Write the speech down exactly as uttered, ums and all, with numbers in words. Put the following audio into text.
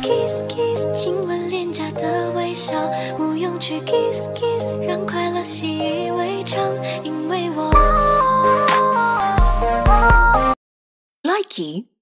kiss kiss， 亲吻脸颊的微笑，不用去 kiss kiss， 让快乐习以为常，因为我 Likey